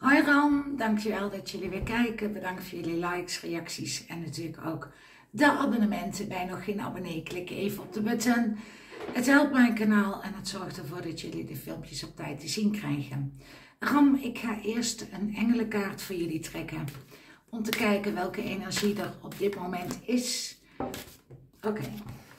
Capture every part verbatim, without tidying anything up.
Hoi Ram, dankjewel dat jullie weer kijken. Bedankt voor jullie likes, reacties en natuurlijk ook de abonnementen. Bij nog geen abonnee, klik even op de button. Het helpt mijn kanaal en het zorgt ervoor dat jullie de filmpjes op tijd te zien krijgen. Ram, ik ga eerst een engelenkaart voor jullie trekken. Om te kijken welke energie er op dit moment is. Oké. Okay.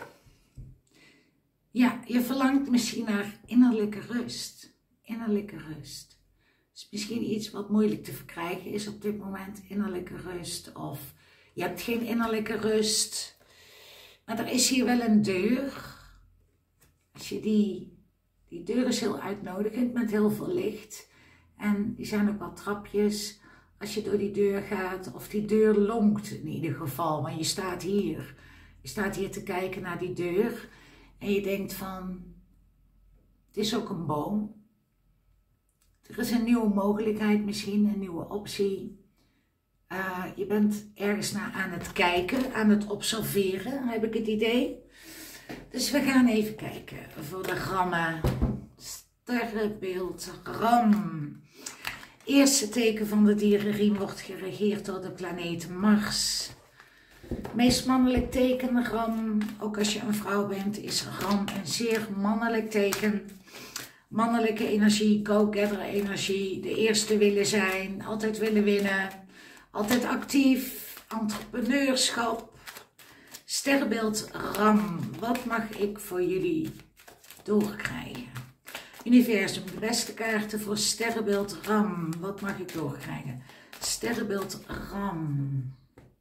Ja, je verlangt misschien naar innerlijke rust. Innerlijke rust. Is misschien iets wat moeilijk te verkrijgen is op dit moment, innerlijke rust. Of je hebt geen innerlijke rust. Maar er is hier wel een deur. Als je die, die deur is heel uitnodigend met heel veel licht. En die zijn ook wat trapjes als je door die deur gaat. Of die deur lonkt in ieder geval. Want je staat hier. Je staat hier te kijken naar die deur. En je denkt van, het is ook een boom. Er is een nieuwe mogelijkheid misschien, een nieuwe optie. Uh, je bent ergens naar aan het kijken, aan het observeren, heb ik het idee. Dus we gaan even kijken voor de Rammen. Sterrenbeeld Ram. Eerste teken van de dierenriem wordt geregeerd door de planeet Mars. Meest mannelijk teken Ram, ook als je een vrouw bent, is Ram een zeer mannelijk teken. Mannelijke energie, go-getter energie, de eerste willen zijn, altijd willen winnen, altijd actief, entrepreneurschap. Sterrenbeeld Ram, wat mag ik voor jullie doorkrijgen? Universum, de beste kaarten voor sterrenbeeld Ram, wat mag ik doorkrijgen? Sterrenbeeld Ram.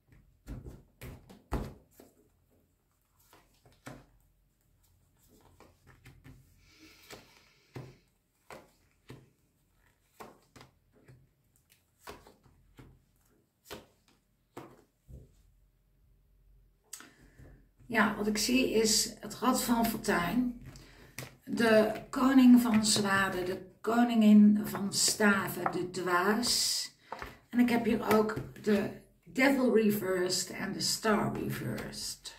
Ja, wat ik zie is het Rad van Fortuin, de koning van zwaarden, de koningin van staven, de dwaas. En ik heb hier ook de Devil reversed en de Star reversed.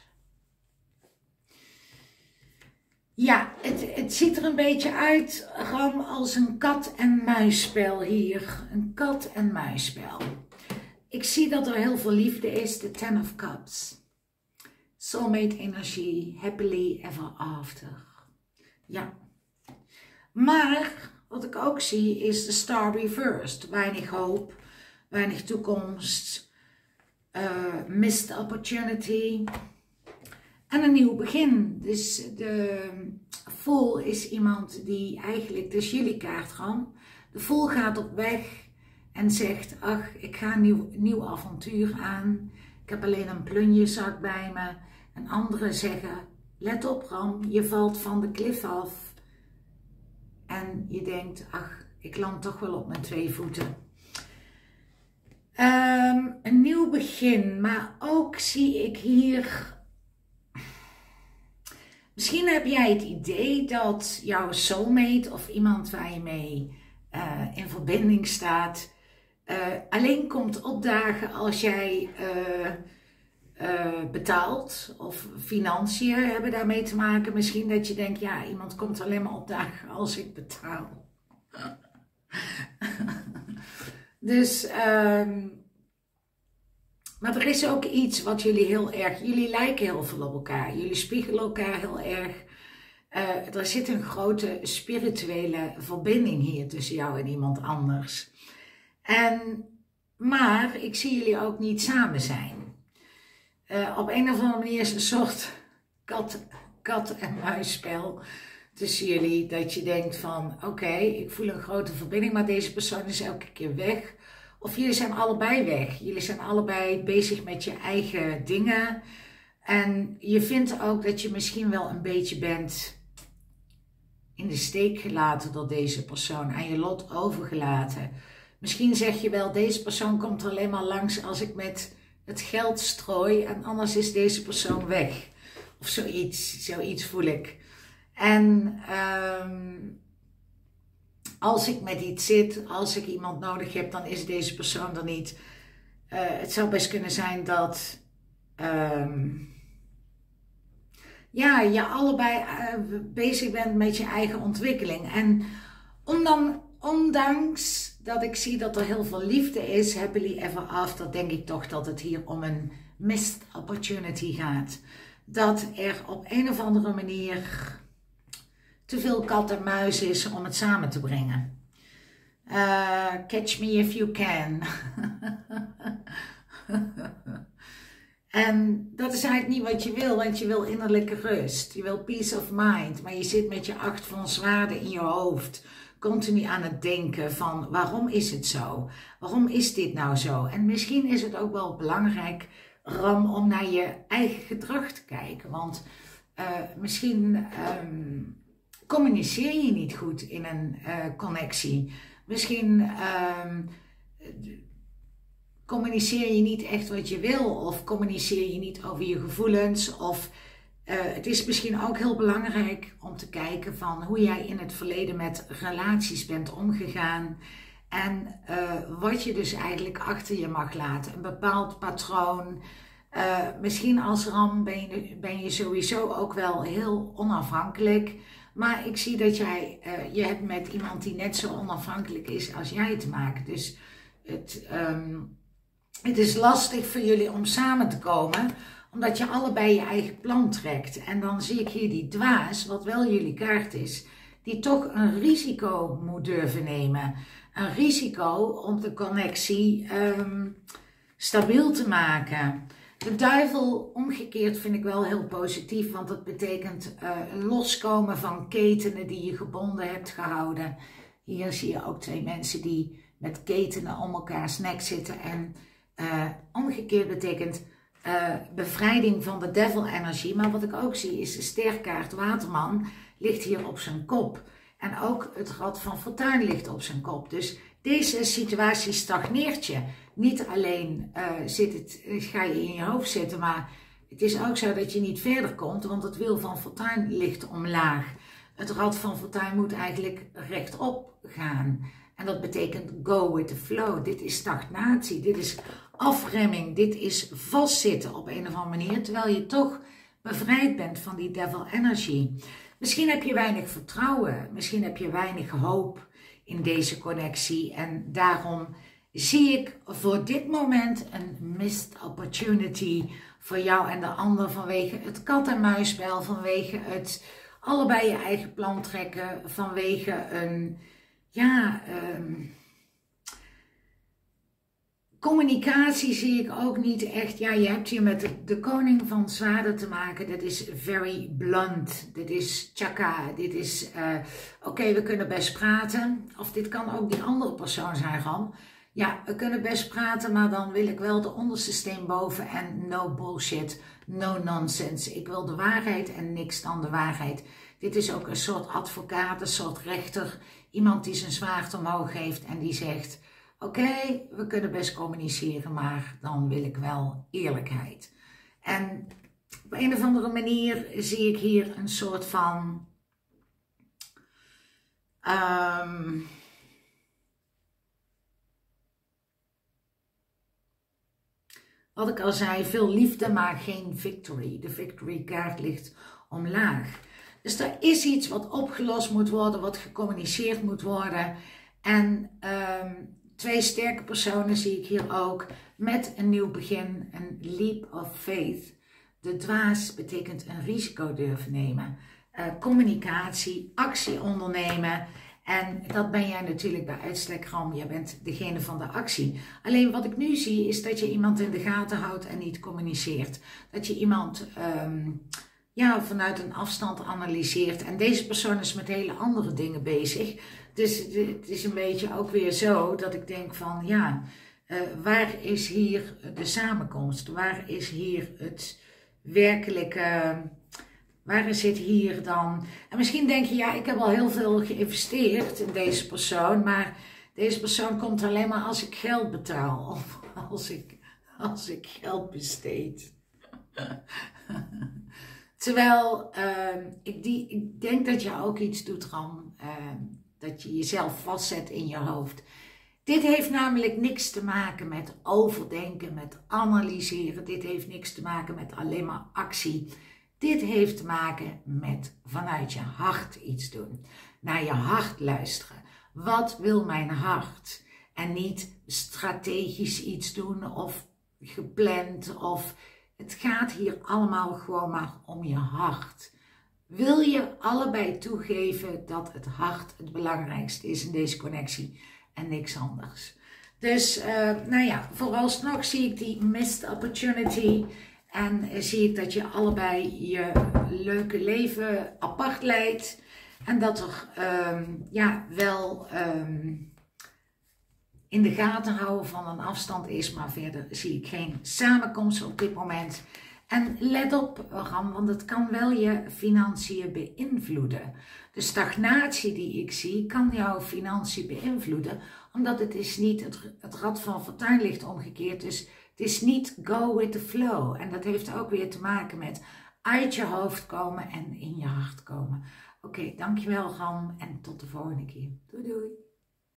Ja, het, het ziet er een beetje uit, Ram, als een kat-en-muisspel hier. Een kat-en-muisspel. Ik zie dat er heel veel liefde is, de Ten of Cups. Soulmate energie, happily ever after. Ja. Maar wat ik ook zie is de Star reversed. Weinig hoop, weinig toekomst, uh, missed opportunity. En een nieuw begin. Dus de Fool is iemand die eigenlijk, dus jullie kaart Ram. De Fool gaat op weg en zegt, ach, ik ga een nieuw, nieuw avontuur aan. Ik heb alleen een plunjezak bij me. En anderen zeggen, let op Ram, je valt van de klif af. En je denkt, ach, ik land toch wel op mijn twee voeten. Um, een nieuw begin, maar ook zie ik hier... Misschien heb jij het idee dat jouw soulmate of iemand waar je mee uh, in verbinding staat... Uh, alleen komt opdagen als jij... Uh, Uh, betaald of financiën hebben daarmee te maken. Misschien dat je denkt, ja, iemand komt alleen maar opdagen als ik betaal. Dus, um, maar er is ook iets wat jullie heel erg, jullie lijken heel veel op elkaar. Jullie spiegelen elkaar heel erg. Uh, er zit een grote spirituele verbinding hier tussen jou en iemand anders. En, maar ik zie jullie ook niet samen zijn. Uh, op een of andere manier is een soort kat, kat en muisspel tussen jullie. Dat je denkt van, oké, okay, ik voel een grote verbinding, maar deze persoon is elke keer weg. Of jullie zijn allebei weg. Jullie zijn allebei bezig met je eigen dingen. En je vindt ook dat je misschien wel een beetje bent in de steek gelaten door deze persoon. Aan je lot overgelaten. Misschien zeg je wel, deze persoon komt er alleen maar langs als ik met... het geld strooi en anders is deze persoon weg. Of zoiets, zoiets voel ik. En um, als ik met iets zit, als ik iemand nodig heb, dan is deze persoon er niet. Uh, het zou best kunnen zijn dat um, ja, je allebei uh, bezig bent met je eigen ontwikkeling. En ondanks, ondanks dat ik zie dat er heel veel liefde is, happily ever after, denk ik toch dat het hier om een missed opportunity gaat. Dat er op een of andere manier te veel kat en muis is om het samen te brengen. Uh, catch me if you can. En dat is eigenlijk niet wat je wil, want je wil innerlijke rust. Je wil peace of mind, maar je zit met je acht van zwaarden in je hoofd. Continu aan het denken van waarom is het zo? Waarom is dit nou zo? En misschien is het ook wel belangrijk, Ram, om naar je eigen gedrag te kijken. Want uh, misschien um, communiceer je niet goed in een uh, connectie. Misschien um, communiceer je niet echt wat je wil. Of communiceer je niet over je gevoelens. Of uh, het is misschien ook heel belangrijk om te kijken van hoe jij in het verleden met relaties bent omgegaan. En uh, wat je dus eigenlijk achter je mag laten. Een bepaald patroon. Uh, misschien als Ram ben je, ben je sowieso ook wel heel onafhankelijk. Maar ik zie dat jij, uh, je hebt met iemand die net zo onafhankelijk is als jij te maken. Dus het, um, het is lastig voor jullie om samen te komen. Omdat je allebei je eigen plan trekt. En dan zie ik hier die dwaas, wat wel jullie kaart is. Die toch een risico moet durven nemen. Een risico om de connectie um, stabiel te maken. De duivel omgekeerd vind ik wel heel positief, want dat betekent uh, loskomen van ketenen die je gebonden hebt gehouden. Hier zie je ook twee mensen die met ketenen om elkaars nek zitten. En uh, omgekeerd betekent uh, bevrijding van de devil energie. Maar wat ik ook zie is de sterkaart Waterman ligt hier op zijn kop. En ook het rad van fortuin ligt op zijn kop. Dus deze situatie stagneert je. Niet alleen uh, zit het, ga je in je hoofd zitten, maar het is ook zo dat je niet verder komt, want het wiel van fortuin ligt omlaag. Het rad van fortuin moet eigenlijk rechtop gaan. En dat betekent go with the flow. Dit is stagnatie, dit is afremming, dit is vastzitten op een of andere manier, terwijl je toch bevrijd bent van die devil energy. Misschien heb je weinig vertrouwen, misschien heb je weinig hoop in deze connectie en daarom zie ik voor dit moment een missed opportunity voor jou en de ander vanwege het kat-en-muisspel, vanwege het allebei je eigen plan trekken, vanwege een, ja, um, communicatie zie ik ook niet echt. Ja, je hebt hier met de, de koning van zwaarden te maken. Dat is very blunt. Dit is chaka. Dit is, uh, oké, okay, we kunnen best praten. Of dit kan ook die andere persoon zijn, Ram. Ja, we kunnen best praten, maar dan wil ik wel de onderste steen boven en no bullshit, no nonsense. Ik wil de waarheid en niks dan de waarheid. Dit is ook een soort advocaat, een soort rechter. Iemand die zijn zwaard omhoog heeft en die zegt, oké, okay, we kunnen best communiceren, maar dan wil ik wel eerlijkheid. En op een of andere manier zie ik hier een soort van Um, wat ik al zei, veel liefde, maar geen victory. De victory kaart ligt omlaag. Dus er is iets wat opgelost moet worden, wat gecommuniceerd moet worden. En um, twee sterke personen zie ik hier ook met een nieuw begin, een leap of faith. De dwaas betekent een risico durven nemen. Uh, communicatie, actie ondernemen. En dat ben jij natuurlijk bij uitstek, Ram. Jij bent degene van de actie. Alleen wat ik nu zie is dat je iemand in de gaten houdt en niet communiceert. Dat je iemand um, ja, vanuit een afstand analyseert. En deze persoon is met hele andere dingen bezig. Dus het is een beetje ook weer zo dat ik denk van ja, uh, waar is hier de samenkomst? Waar is hier het werkelijke... Waar zit hier dan? En misschien denk je, ja, ik heb al heel veel geïnvesteerd in deze persoon, maar deze persoon komt alleen maar als ik geld betaal of als ik, als ik geld besteed. Terwijl uh, ik, die, ik denk dat je ook iets doet, Ram, uh, dat je jezelf vastzet in je hoofd. Dit heeft namelijk niks te maken met overdenken, met analyseren. Dit heeft niks te maken met alleen maar actie. Dit heeft te maken met vanuit je hart iets doen. Naar je hart luisteren. Wat wil mijn hart? En niet strategisch iets doen of gepland. Of het gaat hier allemaal gewoon maar om je hart. Wil je allebei toegeven dat het hart het belangrijkste is in deze connectie en niks anders. Dus uh, nou ja, vooralsnog zie ik die missed opportunity. En uh, zie ik dat je allebei je leuke leven apart leidt. En dat er um, ja, wel um, in de gaten houden van een afstand is. Maar verder zie ik geen samenkomst op dit moment. En let op, Ram, want het kan wel je financiën beïnvloeden. De stagnatie die ik zie kan jouw financiën beïnvloeden. Omdat het is niet, het, het rad van fortuin ligt omgekeerd. Dus het is niet go with the flow. En dat heeft ook weer te maken met uit je hoofd komen en in je hart komen. Oké, okay, dankjewel Ram en tot de volgende keer. Doei doei.